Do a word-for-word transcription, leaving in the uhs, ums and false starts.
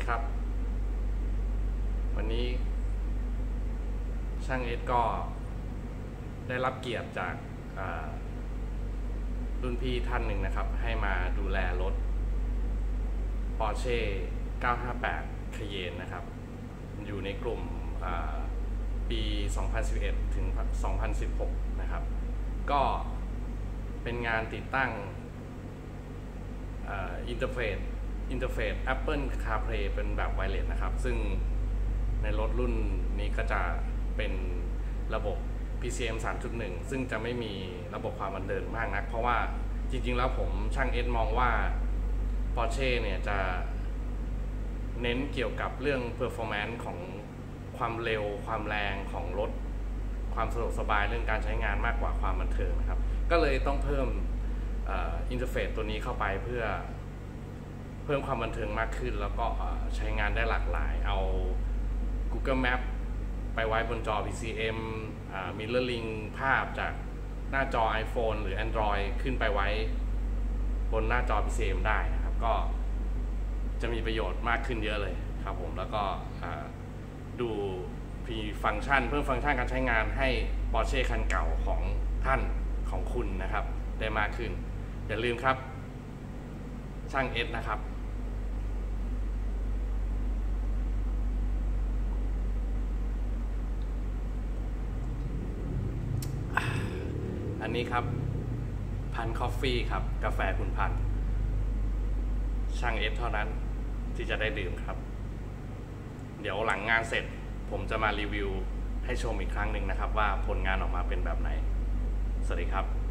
ครับวันนี้ช่างเอสก็ได้รับเกียรติจากรุ่นพี่ท่านหนึ่งนะครับให้มาดูแลรถ Porsche เก้าห้าแปด Cayenne นะครับอยู่ในกลุ่มปี สองพันสิบเอ็ด ถึง สองพันสิบหก นะครับก็เป็นงานติดตั้งอินเทอร์เฟซอินเทอร์เฟซ Apple CarPlay เป็นแบบไวเลสนะครับซึ่งในรถรุ่นนี้ก็จะเป็นระบบ พี ซี เอ็ม สามจุดหนึ่ง ซึ่งจะไม่มีระบบความบันเทิงมากนักเพราะว่าจริงๆแล้วผมช่างเอสมองว่า Porsche เนี่ยจะเน้นเกี่ยวกับเรื่อง performance ของความเร็วความแรงของรถความสะดวกสบายเรื่องการใช้งานมากกว่าความบันเทิงนะครับก็เลยต้องเพิ่มอินเทอร์เฟซตัวนี้เข้าไปเพื่อเพิ่มความบันเทิงมากขึ้นแล้วก็ใช้งานได้หลากหลายเอา Google Map ไปไว้บนจอ พี ซี เอ็ม Mirroring ภาพจากหน้าจอ iPhone หรือ Android ขึ้นไปไว้บนหน้าจอ พี ซี เอ็ม ได้นะครับก็จะมีประโยชน์มากขึ้นเยอะเลยครับผมแล้วก็ดูมีฟังก์ชันเพิ่มฟังก์ชันการใช้งานให้ Porsche คันเก่าของท่านของคุณนะครับได้มากขึ้นอย่าลืมครับช่างเอสนะครับอันนี้ครับพันคอฟฟี่ครับกาแฟคุณพันช่างเอสเท่านั้นที่จะได้ดื่มครับเดี๋ยวหลังงานเสร็จผมจะมารีวิวให้ชมอีกครั้งหนึ่งนะครับว่าผลงานออกมาเป็นแบบไหนสวัสดีครับ